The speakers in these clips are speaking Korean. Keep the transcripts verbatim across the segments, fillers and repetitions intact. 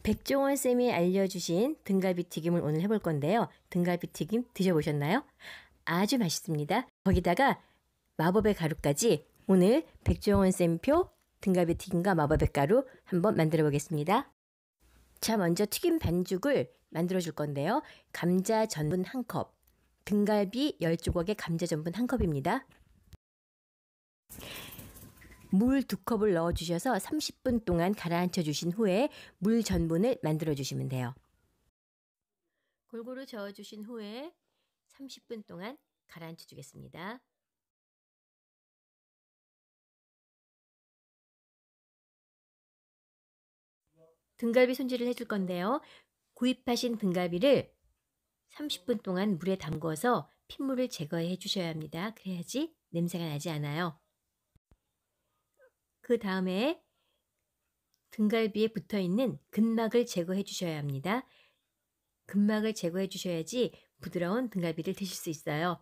백종원 쌤이 알려주신 등갈비 튀김을 오늘 해볼 건데요. 등갈비 튀김 드셔보셨나요? 아주 맛있습니다. 거기다가 마법의 가루까지 오늘 백종원 쌤표 등갈비 튀김과 마법의 가루 한번 만들어 보겠습니다. 자, 먼저 튀김 반죽을 만들어 줄 건데요. 감자 전분 한 컵, 등갈비 열 조각에 감자 전분 한 컵입니다. 물 두 컵을 넣어 주셔서 삼십 분 동안 가라앉혀 주신 후에 물 전분을 만들어 주시면 돼요. 골고루 저어 주신 후에 삼십 분 동안 가라앉혀 주겠습니다. 등갈비 손질을 해줄 건데요. 구입하신 등갈비를 삼십 분 동안 물에 담궈서 핏물을 제거해 주셔야 합니다. 그래야지 냄새가 나지 않아요. 그 다음에 등갈비에 붙어있는 근막을 제거해 주셔야 합니다. 근막을 제거해 주셔야지 부드러운 등갈비를 드실 수 있어요.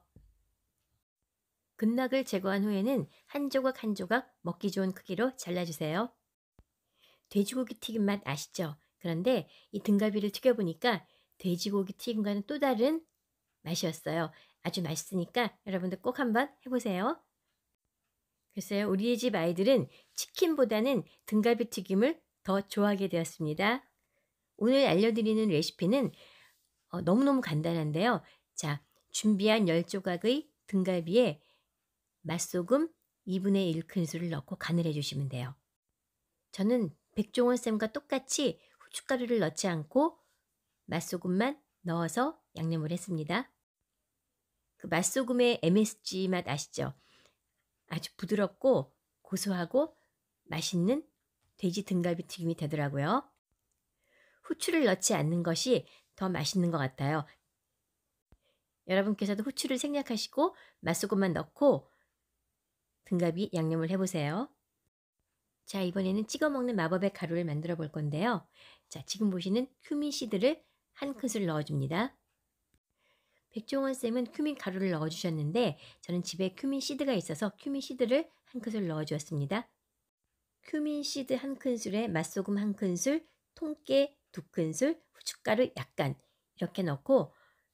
근막을 제거한 후에는 한 조각 한 조각 먹기 좋은 크기로 잘라주세요. 돼지고기 튀김 맛 아시죠? 그런데 이 등갈비를 튀겨보니까 돼지고기 튀김과는 또 다른 맛이었어요. 아주 맛있으니까 여러분들 꼭 한번 해보세요. 글쎄요, 우리 집 아이들은 치킨보다는 등갈비 튀김을 더 좋아하게 되었습니다. 오늘 알려드리는 레시피는 어, 너무너무 간단한데요. 자, 준비한 열 조각의 등갈비에 맛소금 이분의 일 큰술을 넣고 간을 해주시면 돼요. 저는 백종원 쌤과 똑같이 후춧가루를 넣지 않고 맛소금만 넣어서 양념을 했습니다. 그 맛소금의 엠에스지 맛 아시죠? 아주 부드럽고 고소하고 맛있는 돼지 등갈비 튀김이 되더라고요. 후추를 넣지 않는 것이 더 맛있는 것 같아요. 여러분께서도 후추를 생략하시고 맛소금만 넣고 등갈비 양념을 해보세요. 자, 이번에는 찍어 먹는 마법의 가루를 만들어 볼 건데요. 자, 지금 보시는 큐민 시드를 한 큰술 넣어줍니다. 백종원 쌤은 큐민 가루를 넣어주셨는데 저는 집에 큐민 시드가 있어서 큐민 시드를 한 큰술 넣어주었습니다. 큐민 시드 한 큰술에 맛소금 한 큰술, 통깨 두 큰술, 후춧가루 약간 이렇게 넣고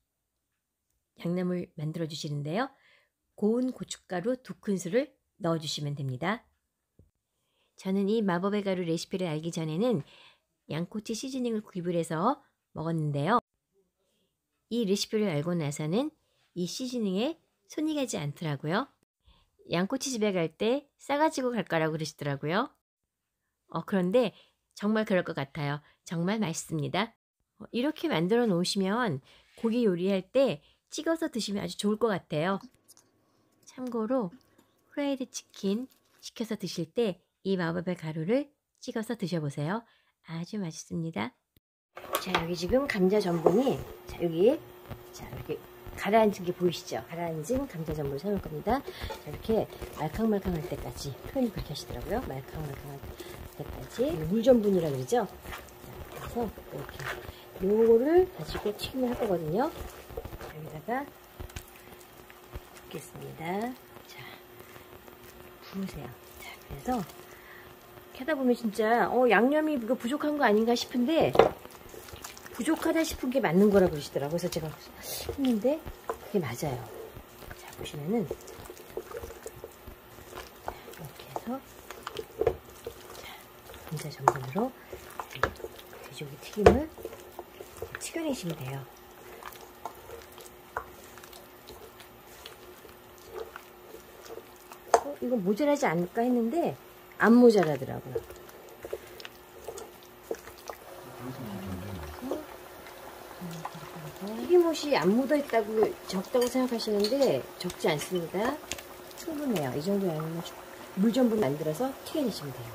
양념을 만들어 주시는데요. 고운 고춧가루 두 큰술을 넣어주시면 됩니다. 저는 이 마법의 가루 레시피를 알기 전에는 양꼬치 시즈닝을 구입을 해서 먹었는데요. 이 레시피를 알고 나서는 이 시즈닝에 손이 가지 않더라고요. 양꼬치 집에 갈 때 싸가지고 갈 거라고 그러시더라고요. 어, 그런데 정말 그럴 것 같아요. 정말 맛있습니다. 어, 이렇게 만들어 놓으시면 고기 요리할 때 찍어서 드시면 아주 좋을 것 같아요. 참고로 프라이드 치킨 시켜서 드실 때 이 마법의 가루를 찍어서 드셔보세요. 아주 맛있습니다. 자, 여기 지금 감자 전분이 자, 여기 자, 이렇게 가라앉은 게 보이시죠? 가라앉은 감자 전분을 사놓을 겁니다. 자, 이렇게 말캉말캉할 때까지 표현이 그렇게 하시더라고요. 말캉말캉할 때까지 물 전분이라 그러죠? 자, 그래서 이렇게 요거를 가지고 튀김을 할 거거든요. 여기다가 붓겠습니다. 자, 부으세요. 자, 그래서 하다 보면 진짜 어, 양념이 이거 부족한 거 아닌가 싶은데 부족하다 싶은 게 맞는 거라고 그러시더라고요. 그래서 제가 했는데 그게 맞아요. 자, 보시면은 이렇게 해서 자, 감자 전분으로 돼지고기 튀김을 튀겨내시면 돼요. 어, 이거 모자라지 않을까 했는데 안 모자라더라고요. 튀김옷이 안 묻어있다고 적다고 생각하시는데 적지 않습니다. 충분해요. 이 정도 양이면 물 전분 만들어서 튀겨내시면 돼요.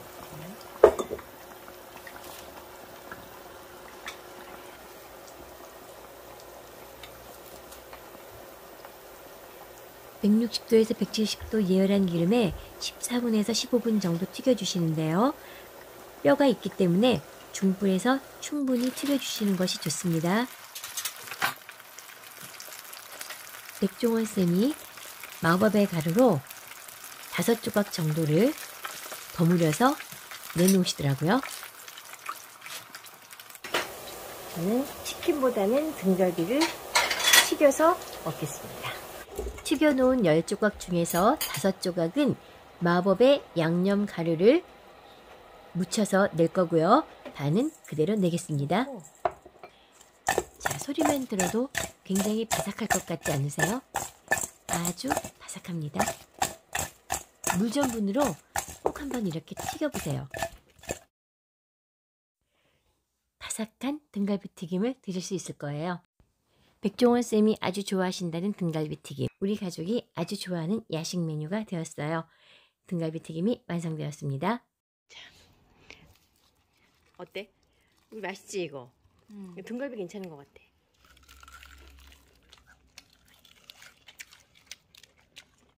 백육십 도에서 백칠십 도 예열한 기름에 십사 분에서 십오 분 정도 튀겨주시는데요. 뼈가 있기 때문에 중불에서 충분히 튀겨주시는 것이 좋습니다. 백종원 쌤이 마법의 가루로 다섯 조각 정도를 버무려서 내놓으시더라고요. 저는 치킨보다는 등갈비를 튀겨서 먹겠습니다. 튀겨놓은 열 조각 중에서 다섯 조각은 마법의 양념 가루를 묻혀서 낼 거고요. 반은 그대로 내겠습니다. 자, 소리만 들어도 굉장히 바삭할 것 같지 않으세요? 아주 바삭합니다. 물전분으로 꼭 한번 이렇게 튀겨보세요. 바삭한 등갈비튀김을 드실 수 있을 거예요. 백종원 쌤이 아주 좋아하신다는 등갈비튀김, 우리 가족이 아주 좋아하는 야식 메뉴가 되었어요. 등갈비튀김이 완성되었습니다. 자, 어때? 우리 맛있지 이거? 음. 등갈비 괜찮은 것 같아.